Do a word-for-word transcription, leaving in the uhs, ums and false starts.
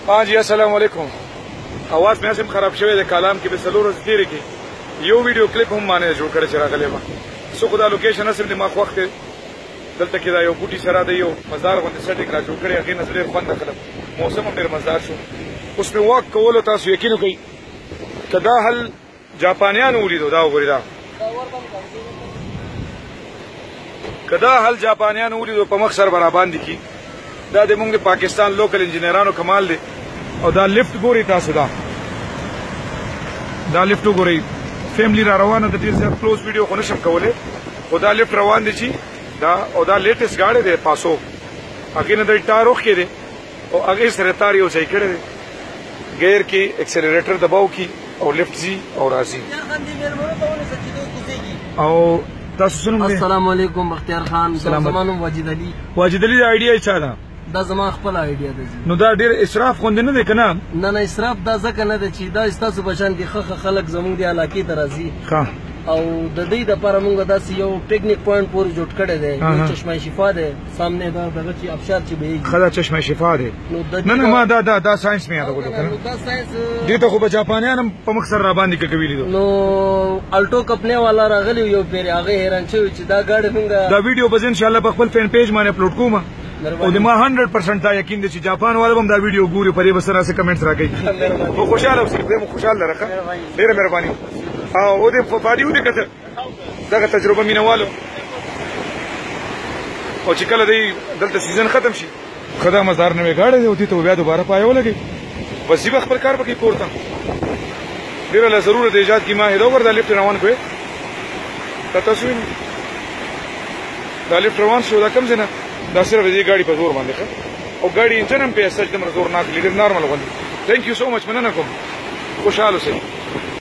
हाँ जी अस्सलाम वालेकुम। आवाज में सिम खराब शवे दे कालाम के बेसलूर तेरे के यो वीडियो क्लिप हम माने जोड़ करे चरा गले में सो खुदा लोकेशन असम दिमाग वक्त दलता के यो बूटी सरा दे यो मजार बंद सेटिंग रा जोड़ करे अगे नजर बंद खलम मौसम में मजार शो उसमें वक्त कोलो तासु यकीन कई कदा हल जापानियान उलीदो दा गोरिदा कदा हल जापानियान उलीदो पमक्सर बराबान दिखी دا د موږ د پاکستان لوکل انجینرانو کمال دی او دا لیفت ګوري تاسو دا دا لیفت ګوري فیملی را روانه د ډیر زیات کلوز ویډیو خو نشم کولای او دا لیفت روان دي چې دا او دا لیټیسټ گاډي دی پاسو هغه نه د ټارو کې دی او هغه سره تار یو ځای کړی دی غیر کې اکسلریټر دباو کی او لیفت زی او راځي او تاسو سنم السلام علیکم بختیار خان زمانم واجد علي واجد علي د آیډیا چا ده دا زما خپل آیډیا ده نو دا ډیر اسراف خوند نه دی کنه نه نه اسراف دا ځکه نه ده چې دا تاسو بچان دي خخ خلک زموږ دی علاقې ته راځي ښه او د دې د لپاره موږ داسې یو ټیکنیک پوینټ پورې جوړ کړی دی چشمه شفا ده سامنے دا دغه چې ابشار چې بهږي خدا چشمه شفا ده نه نه ما دا دا دا ساينس مې یاد وکړو کنه دا ساينس دې ته خو به جاپانیان په مخسر را باندې کوي لیدو نو الټو کپنه والا راغلی یو پیر هغه حیران شوی چې دا گاډي موږ دا ویډیو به ان شاء الله په خپل فین پیج باندې اپلوډ کوم او د ما هنډرډ پرسنټ دا یقین دی چې جاپان والے هم دا ویډیو ګوري پرې بسره سره کمنټس راکړي خو خوشاله اوسئ زه خوشاله راکړم ډیره مهرباني او دې په باډي ودی کته دا تجربه مینوالو او چې کله دی دلته سیزن ختم شي خدا مزار نه وګاړي او دې ته بیا دوباره پایو لګي بس یې خپل کار پکې پورته ډیره له ضرورت ایجاد کی ما هدا ور د لیفت روان کوي تاسو دا لیفت روان شو دا کم زنه دا صرف دې ګاډي په زور باندې او ګاډي انجن هم په سج د زور نه کلی نارمل غوندي ثانک یو سو مچ مننه کوم خوشاله اوسئ